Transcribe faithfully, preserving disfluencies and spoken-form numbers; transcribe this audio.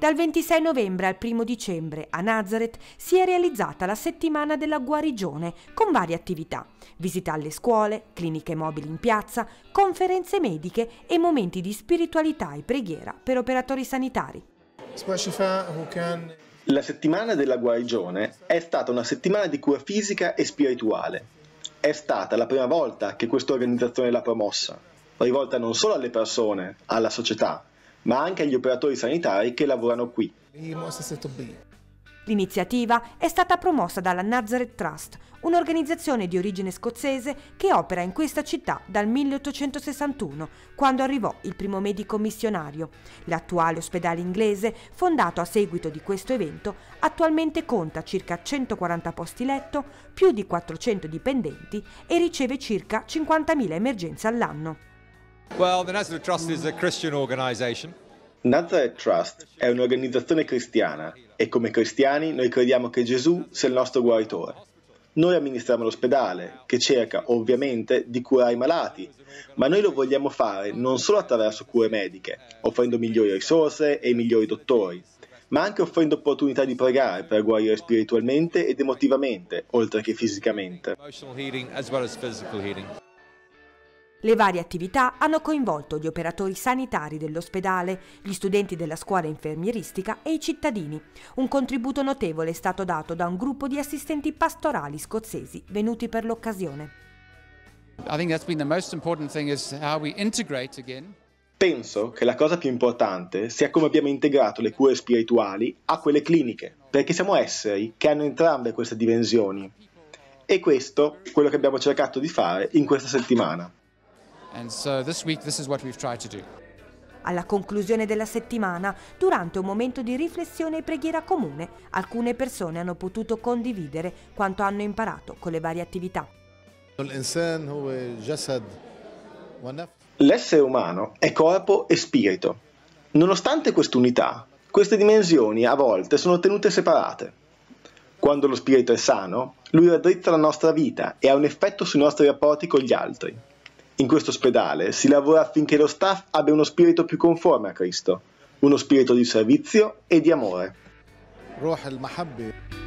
Dal ventisei novembre al primo dicembre a Nazareth si è realizzata la settimana della guarigione con varie attività, visite alle scuole, cliniche mobili in piazza, conferenze mediche e momenti di spiritualità e preghiera per operatori sanitari. La settimana della guarigione è stata una settimana di cura fisica e spirituale. È stata la prima volta che questa organizzazione l'ha promossa, rivolta non solo alle persone, alla società, ma anche agli operatori sanitari che lavorano qui. L'iniziativa è stata promossa dalla Nazareth Trust, un'organizzazione di origine scozzese che opera in questa città dal milleottocentosessantuno, quando arrivò il primo medico missionario. L'attuale ospedale inglese, fondato a seguito di questo evento, attualmente conta circa centoquaranta posti letto, più di quattrocento dipendenti e riceve circa cinquantamila emergenze all'anno. Well, the Nazareth Trust is a Christian organization. Nazareth Trust è un'organizzazione cristiana e come cristiani noi crediamo che Gesù sia il nostro guaritore. Noi amministriamo l'ospedale, che cerca ovviamente di curare i malati, ma noi lo vogliamo fare non solo attraverso cure mediche, offrendo migliori risorse e migliori dottori, ma anche offrendo opportunità di pregare per guarire spiritualmente ed emotivamente, oltre che fisicamente. Le varie attività hanno coinvolto gli operatori sanitari dell'ospedale, gli studenti della scuola infermieristica e i cittadini. Un contributo notevole è stato dato da un gruppo di assistenti pastorali scozzesi venuti per l'occasione. Penso che la cosa più importante sia come abbiamo integrato le cure spirituali a quelle cliniche, perché siamo esseri che hanno entrambe queste dimensioni. E questo è quello che abbiamo cercato di fare in questa settimana. And so this week, this is what we've tried to do. Alla conclusione della settimana, durante un momento di riflessione e preghiera comune, alcune persone hanno potuto condividere quanto hanno imparato con le varie attività. L'essere umano è corpo e spirito. Nonostante quest'unità, queste dimensioni a volte sono tenute separate. Quando lo spirito è sano, lui raddrizza la nostra vita e ha un effetto sui nostri rapporti con gli altri. In questo ospedale si lavora affinché lo staff abbia uno spirito più conforme a Cristo, uno spirito di servizio e di amore.